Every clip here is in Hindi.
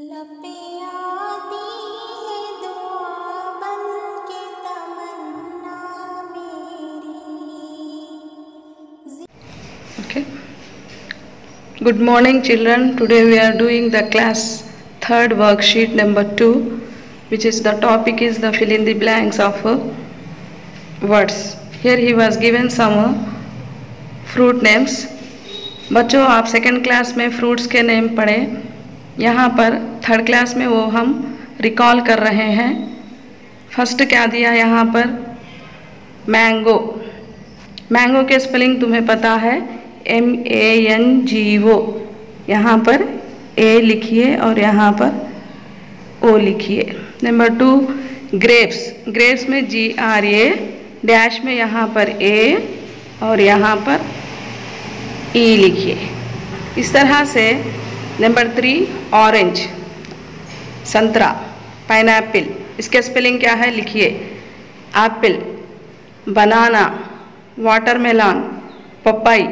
लपे आती है दुआ बन के तमन्ना मेरी। Okay. Good morning, children. Today we are doing the class 3rd worksheet number 2, which is the topic is the fill in the blanks of words. Here he was given some fruit names. बच्चों आप सेकेंड क्लास में फ्रूट्स के नेम पढ़े, यहाँ पर थर्ड क्लास में वो हम रिकॉल कर रहे हैं। फर्स्ट क्या दिया यहाँ पर, मैंगो। मैंगो के स्पेलिंग तुम्हें पता है, MANGO। यहाँ पर A लिखिए और यहाँ पर O लिखिए। Number 2 grapes. ग्रेप्स में GRA, डैश में यहाँ पर A और यहाँ पर E लिखिए। इस तरह से नंबर 3 ऑरेंज, संतरा। पाइनएप्पल, इसके स्पेलिंग क्या है लिखिए, एप्पल। बनाना, वाटरमेलन, पपाई।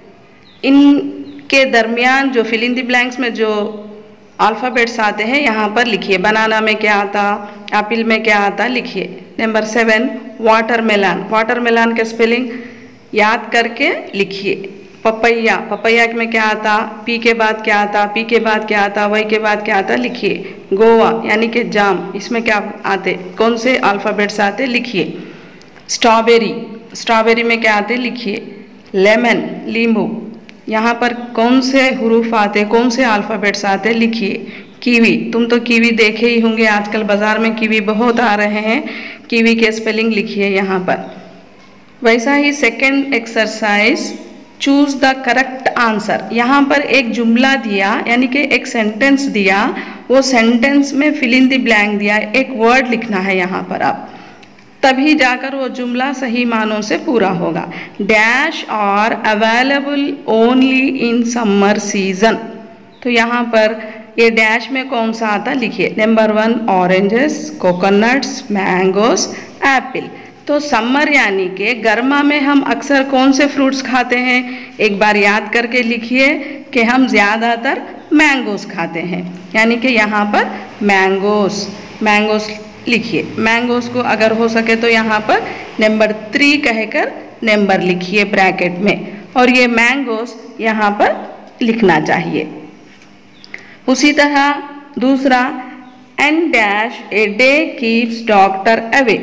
इनके दरमियान जो फिल इन द ब्लैंक्स में जो अल्फ़ाबेट्स आते हैं यहाँ पर लिखिए। बनाना में क्या आता, एप्पल में क्या आता लिखिए। Number 7 watermelon. वाटरमेलन के स्पेलिंग याद करके लिखिए। पपैया, पपैया में क्या आता, पी के बाद क्या आता, पी के बाद क्या आता, वाई के बाद क्या आता लिखिए। गोवा यानी कि जाम, इसमें क्या आते, कौन से अल्फ़ाबेट्स आते लिखिए। स्ट्रॉबेरी, स्ट्रॉबेरी में क्या आते लिखिए। लेमन, नींबू, यहाँ पर कौन से हुरूफ आते, कौन से अल्फ़ाबेट्स आते लिखिए। कीवी, तुम तो कीवी देखे ही होंगे, आजकल बाज़ार में कीवी बहुत आ रहे हैं। कीवी के स्पेलिंग लिखिए यहाँ पर। वैसा ही second exercise, choose the correct answer. यहाँ पर एक जुमला दिया, यानी कि एक सेंटेंस दिया, वो सेंटेंस में फिल इन द ब्लैंक दिया, एक वर्ड लिखना है यहाँ पर आप, तभी जाकर वो जुमला सही मानों से पूरा होगा। डैश और available only in summer season. तो यहाँ पर ये डैश में कौन सा आता लिखिए। Number 1 oranges, coconuts, mangoes, apple. तो समर यानी कि गर्मा में हम अक्सर कौन से फ्रूट्स खाते हैं, एक बार याद करके लिखिए कि हम ज़्यादातर मैंगोस खाते हैं, यानी कि यहाँ पर मैंगोस, मैंगोस लिखिए। मैंगोस को अगर हो सके तो यहाँ पर नंबर 3 कहकर नंबर लिखिए ब्रैकेट में, और ये मैंगोस यहाँ पर लिखना चाहिए। उसी तरह दूसरा, and dash a day keeps doctor away.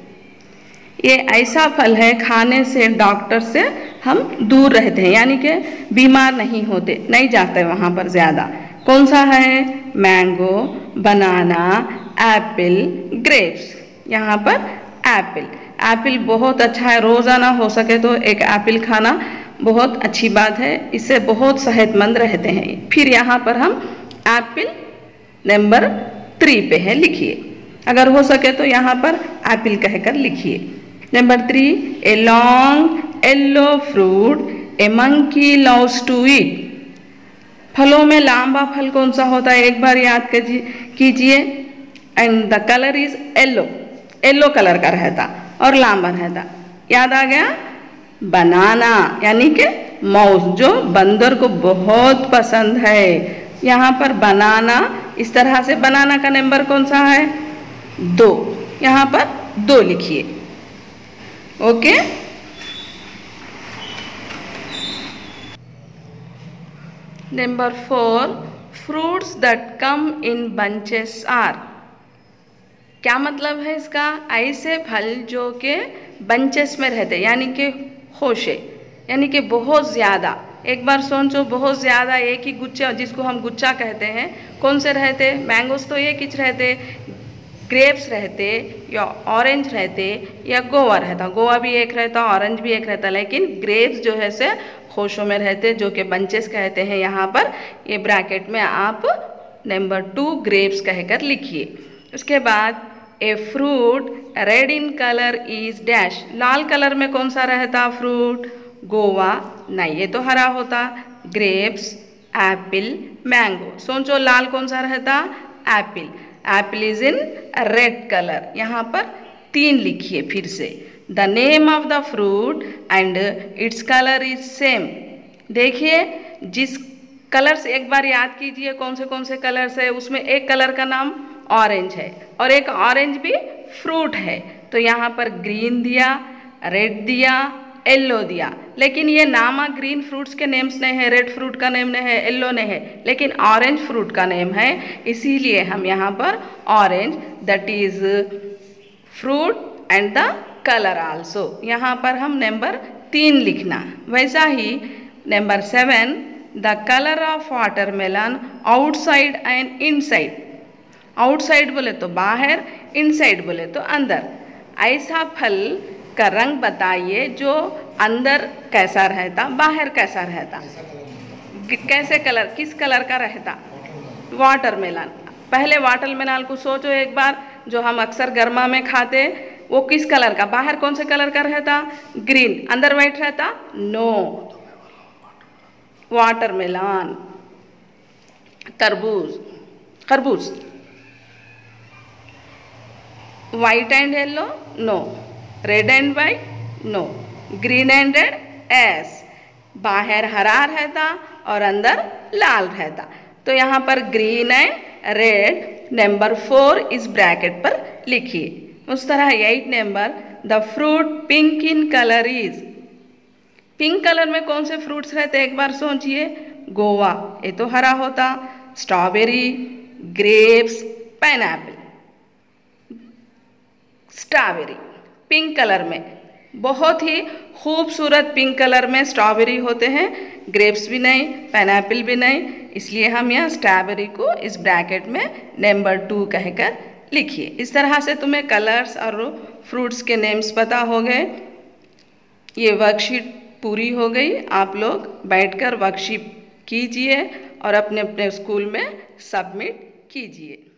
ये ऐसा फल है खाने से डॉक्टर से हम दूर रहते हैं, यानी कि बीमार नहीं होते, नहीं जाते वहाँ पर ज़्यादा। कौन सा है, मैंगो, बनाना, एप्पल, ग्रेप्स। यहाँ पर एप्पल, एप्पल बहुत अच्छा है, रोज़ाना हो सके तो एक एप्पल खाना बहुत अच्छी बात है, इससे बहुत सेहतमंद रहते हैं। फिर यहाँ पर हम एप्पल नंबर 3 पे है लिखिए, अगर हो सके तो यहाँ पर एप्पल कहकर लिखिए। Number 3 a long yellow fruit a monkey loves to eat. फलों में लंबा फल कौन सा होता है, एक बार याद कीजिए। And the colour is yellow, yellow colour का रहता और लंबा रहता। याद आ गया। बनाना यानी कि मौज, जो बंदर को बहुत पसंद है। यहाँ पर बनाना, इस तरह से बनाना का नंबर कौन सा है, 2। यहाँ पर 2 लिखिए। Okay. Number 4 fruits that come in bunches are. क्या मतलब है इसका, ऐसे फल जो कि बंचेस में रहते, यानी कि खोशे, यानी कि बहुत ज़्यादा। एक बार सोचो, बहुत ज़्यादा एक ही गुच्छा, जिसको हम गुच्छा कहते हैं, कौन से रहते, मैंगोस तो एक ही रहते, ग्रेप्स रहते, या ऑरेंज रहते, या गोवा रहता। गोवा भी एक रहता, ऑरेंज भी एक रहता, लेकिन ग्रेप्स जो है से खोशों में रहते, जो कि बंचेस कहते हैं। यहाँ पर ये ब्रैकेट में आप नंबर 2 ग्रेप्स कहकर लिखिए। उसके बाद a fruit red in colour is dash. लाल कलर में कौन सा रहता फ्रूट, गोवा नहीं, ये तो हरा होता। Grapes, apple, mango. सोचो लाल कौन सा रहता, apple. Apple is in red colour. यहाँ पर 3 लिखिए फिर से। The name of the fruit and its colour is same. देखिए, जिस कलर्स एक बार याद कीजिए कौन से कलर्स है। उसमें एक कलर का नाम ऑरेंज है और एक ऑरेंज भी फ्रूट है। तो यहाँ पर ग्रीन दिया, रेड दिया, येलो दिया, लेकिन ये नामा ग्रीन फ्रूट्स के नेम्स नहीं है, रेड फ्रूट का नेम नहीं है, येलो नहीं है, लेकिन ऑरेंज फ्रूट का नेम है। इसीलिए हम यहाँ पर orange that is fruit and the colour also, यहाँ पर हम नंबर 3 लिखना। वैसा ही नंबर 7, the colour of watermelon outside and inside. Outside बोले तो बाहर, इनसाइड बोले तो अंदर। ऐसा फल का रंग बताइए जो अंदर कैसा रहता, बाहर कैसा रहता। कैसे कलर, किस कलर का रहता? वाटरमेलन। पहले वाटरमेलन को सोचो एक बार, जो हम अक्सर गर्मा में खाते, वो किस कलर का, बाहर कौन से कलर का रहता? ग्रीन। अंदर वाइट रहता? नो। वाटरमेलन। तरबूज, खरबूज। White and yellow? No. Red and white? No. Green and red? Yes. बाहर हरा रहता और अंदर लाल रहता। तो यहाँ पर ग्रीन एंड रेड नंबर 4 इस ब्रैकेट पर लिखिए। उस तरह 8 number, the fruit pink in colour is. Pink colour में कौन से फ्रूट्स रहते एक बार सोचिए। गोवा, ये तो हरा होता। Strawberry, grapes, pineapple. Strawberry pink colour में, बहुत ही खूबसूरत पिंक कलर में स्ट्रॉबेरी होते हैं। ग्रेप्स भी नहीं, पाइनएप्पल भी नहीं, इसलिए हम यहाँ स्ट्रॉबेरी को इस ब्रैकेट में नंबर 2 कहकर लिखिए। इस तरह से तुम्हें कलर्स और फ्रूट्स के नेम्स पता हो गए। ये वर्कशीट पूरी हो गई। आप लोग बैठकर वर्कशीट कीजिए और अपने अपने स्कूल में सबमिट कीजिए।